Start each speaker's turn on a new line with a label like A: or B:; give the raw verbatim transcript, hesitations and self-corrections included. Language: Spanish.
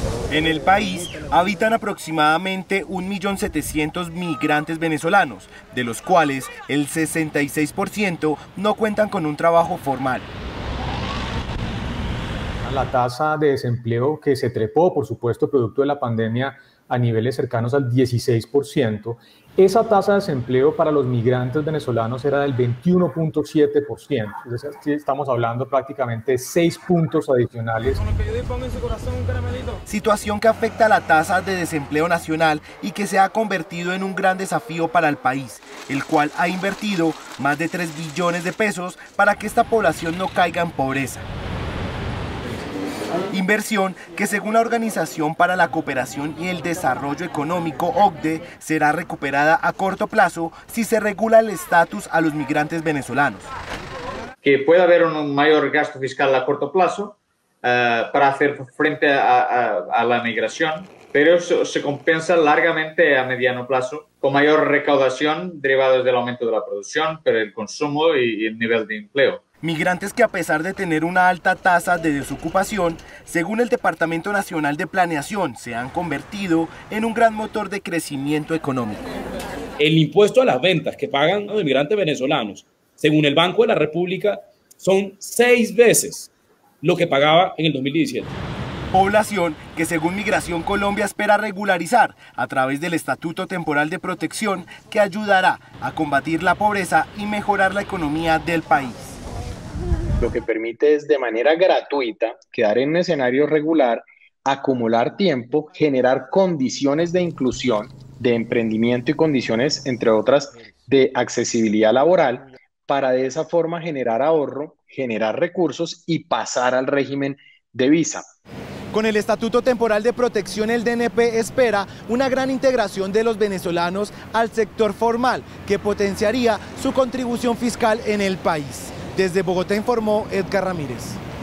A: En el país habitan aproximadamente un millón setecientos mil migrantes venezolanos, de los cuales el sesenta y seis por ciento no cuentan con un trabajo formal.
B: La tasa de desempleo que se trepó, por supuesto, producto de la pandemia, a niveles cercanos al dieciséis por ciento. Esa tasa de desempleo para los migrantes venezolanos era del veintiuno punto siete por ciento. Entonces, estamos hablando prácticamente de seis puntos adicionales.
A: Situación que afecta a la tasa de desempleo nacional y que se ha convertido en un gran desafío para el país, el cual ha invertido más de tres billones de pesos para que esta población no caiga en pobreza. Inversión que, según la Organización para la Cooperación y el Desarrollo Económico, O C D E, será recuperada a corto plazo si se regula el estatus a los migrantes venezolanos.
C: Que pueda haber un mayor gasto fiscal a corto plazo uh, para hacer frente a, a, a la migración, pero eso se compensa largamente a mediano plazo con mayor recaudación derivada del aumento de la producción, pero el consumo y, y el nivel de empleo.
A: Migrantes que, a pesar de tener una alta tasa de desocupación, según el Departamento Nacional de Planeación, se han convertido en un gran motor de crecimiento económico.
D: El impuesto a las ventas que pagan los inmigrantes venezolanos, según el Banco de la República, son seis veces lo que pagaba en el dos mil diecisiete.
A: Población que, según Migración Colombia, espera regularizar a través del Estatuto Temporal de Protección, que ayudará a combatir la pobreza y mejorar la economía del país.
E: Lo que permite es, de manera gratuita, quedar en un escenario regular, acumular tiempo, generar condiciones de inclusión, de emprendimiento y condiciones, entre otras, de accesibilidad laboral, para de esa forma generar ahorro, generar recursos y pasar al régimen de visa.
A: Con el Estatuto Temporal de Protección, el D N P espera una gran integración de los venezolanos al sector formal, que potenciaría su contribución fiscal en el país. Desde Bogotá informó Edgar Ramírez.